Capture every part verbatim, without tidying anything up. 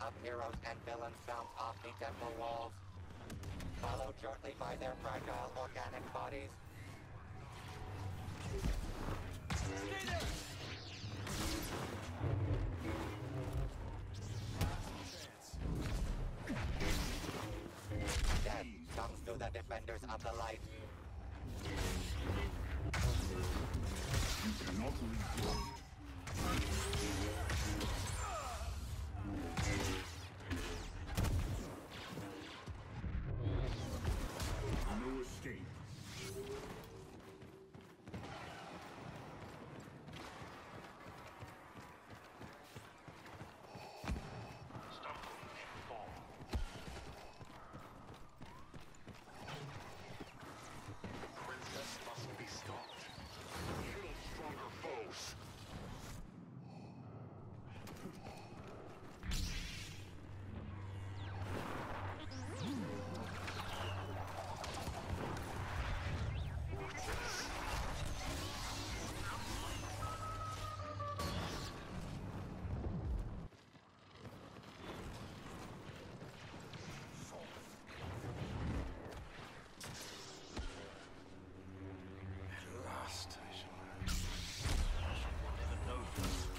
of heroes and villains bounce off the temple walls, followed shortly by their fragile organic bodies. Stay there! Death comes to the defenders of the light. You cannot resist. No escape. Princess must be stopped. Kill stronger foes. At last I shall I shall never know this.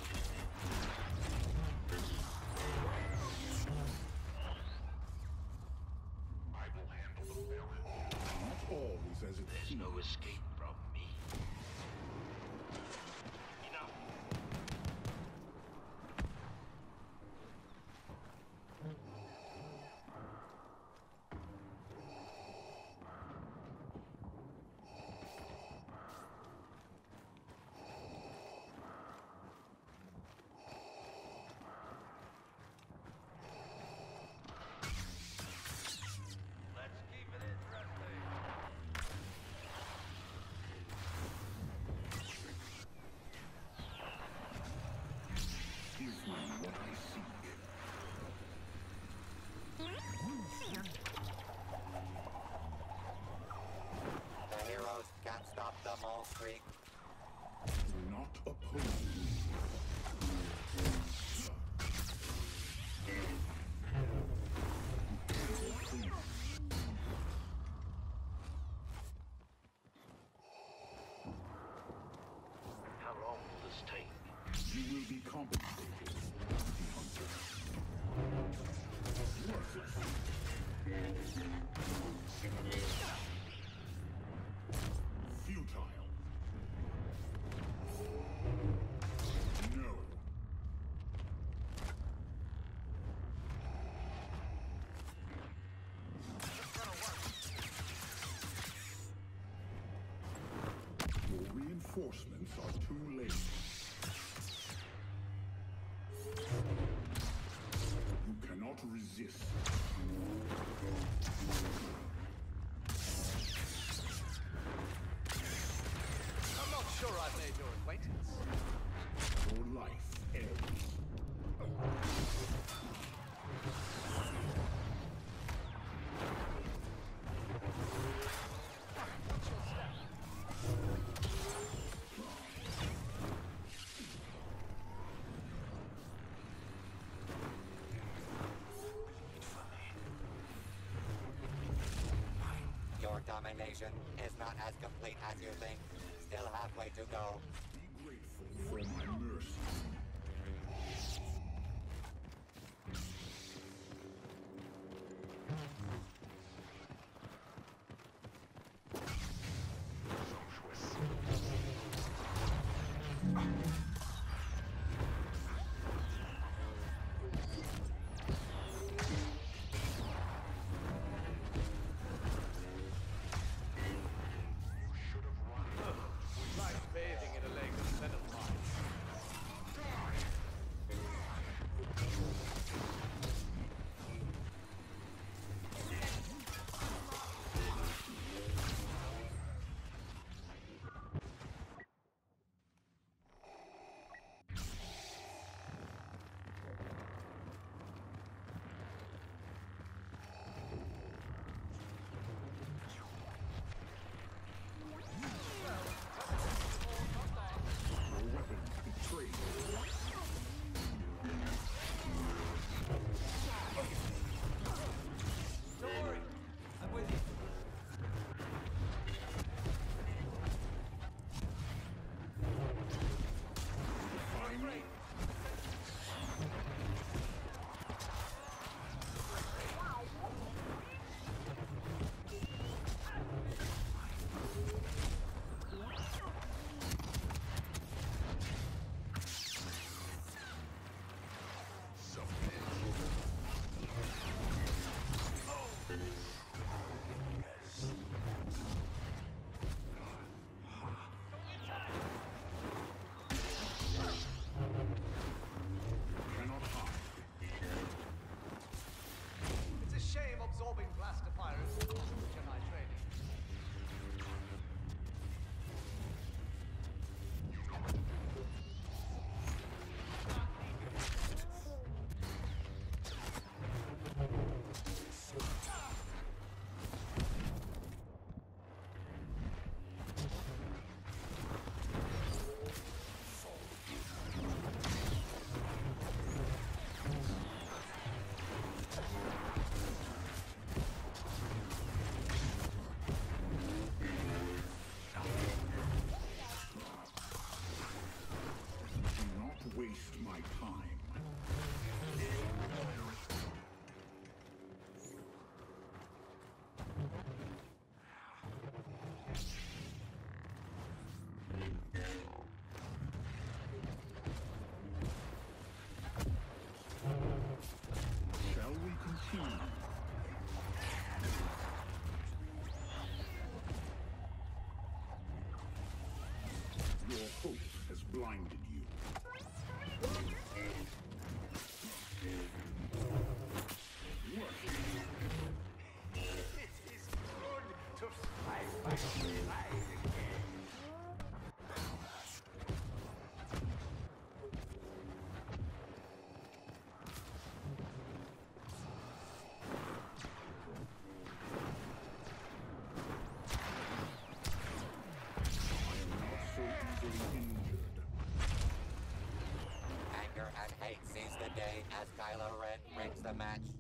I will handle the villain. Not all is as it There's seems. no escape from me. Enough. Let's keep it interesting. Give me what I seek. The heroes can't stop the mole streak. Do not oppose me. How long will this take? You will be compensated, bounty hunter. Worthless. Futile. No. Your reinforcements are too late. You cannot resist. I'm not sure I've made your acquaintance. Your life ends. What's your step? Your domination is not as complete as you think. Still halfway to go. Be grateful for my mercy. You should have run. Like bathing in a lake the match.